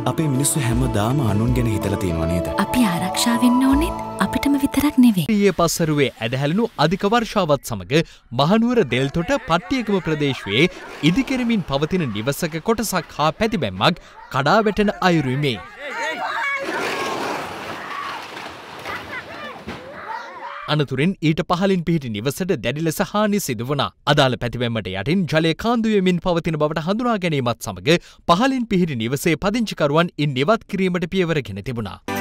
අපේ මිනිස්සු හැමදාම අනුන් ගැන හිතලා තියෙනව නේද? අපි ආරක්ෂා වෙන්න ඕනෙත් අපිටම විතරක් නෙවෙයි. ඊයේ පස්වරුවේ ඇදහැළුණු අධික වර්ෂාවත් සමග මහනුවර දෙල්තොට පට්ටියගම ප්‍රදේශයේ ඉදිකෙරමින් පවතින නිවසක කොටසක් හා පැතිබැම්මක් කඩා වැටෙන අයුරුයි මේ. අනතුරින් ඊට පහලින් පිහිටි නිවසට දැඩි ලෙස හානි සිදු වුණා. අදාළ පැතිබැම්මට යටින් ජලය කාන්දු වෙමින් පවතින බවට හඳුනා ගැනීමත් සමග පහලින් පිහිටි නිවසේ පදිංචිකරුවන් ඉන් ඉවත් කිරීමට පියවර ගෙන තිබුණා.